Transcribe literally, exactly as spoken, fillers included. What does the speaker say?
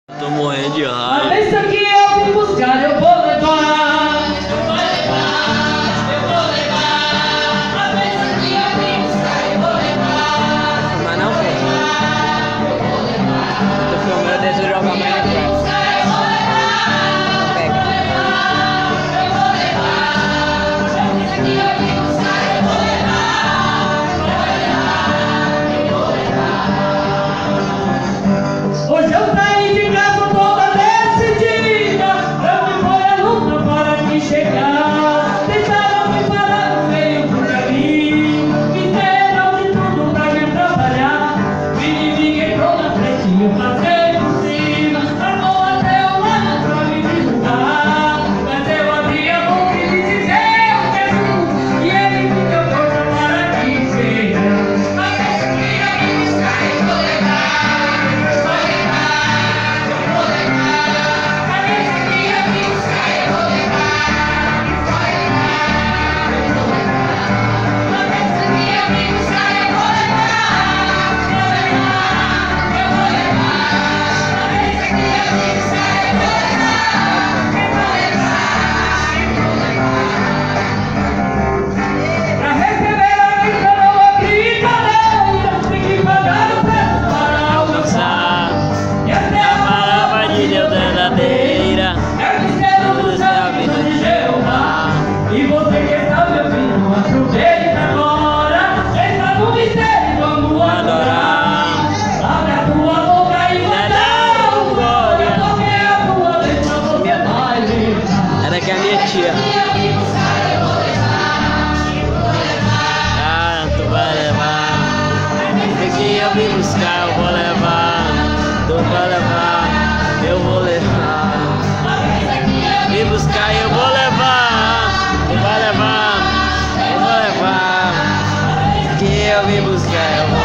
Tô morrendo de raiva. Mas isso aqui eu vim buscar, eu vou levar. Eu vou levar, eu vou levar. A vez aqui eu vim buscar, eu vou levar. Mas não, pô. Eu vou levar. Do filme eu desejo jogar Minecraft. Pega. Eu vou levar. A vez aqui eu vim buscar, eu vou levar. Eu vou levar. Hoje eu saí de casa toda decidida. Eu me vou à luta para me chegar. Tentaram me parar no meio do caminho. Fizeram de tudo pra me atrapalhar. O inimigo entrou na frente e eu passei por cima. Armou até o lado pra me derrubar. Mas eu abri a boca e lhe disse: eu Jesus. E ele me deu força para que chegar. A vez aqui eu vim buscar, eu vou levar. Eu vou levar. Eu vou levar. A vez aqui eu vim buscar, eu vou levar. Eu vou levar. Eu vou levar. A vez aqui eu vim buscar, eu vou levar. Eu vou levar. Eu vou levar. A vez aqui eu vim buscar, eu vou levar. Eu vou levar. Pra receber a vista não é brincadeira. Tem que pagar o preço para alcançar. E até A a palavra de Deus é verdadeira. é o mistério do céu e de Jeová. E você que está me ouvindo, aproveita agora. Entra no mistério, vamos adorar. Abre a tua boca e vai dar o glória. Porque a tua vez não você vai levar. Era que a minha tia. Eu vim buscar, eu vou levar. Eu vou levar. Ah, tu vai levar. Esse que eu vim buscar, eu vou levar. Tu vai levar. Eu vou levar. Vim buscar, eu vou levar. Tu vai levar. Eu vou levar. Que eu vim buscar, eu vou